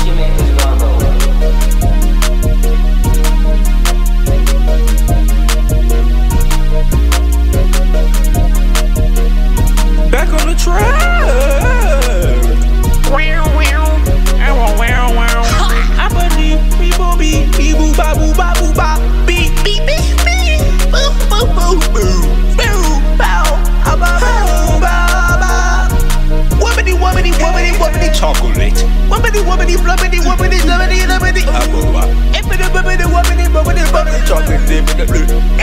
Back on the track. I believe we booby, we boo ba boo ba boo ba, beep beep beep beep, boo boo boo boo, boo bow, ba boo ba ba. Wobbity wobbity wobbity wobbity chocolate. Wobbity wobbity flubbity wobbity lovity lovity. Wobbity wobbity wobbity wobbity wobbity chocolate.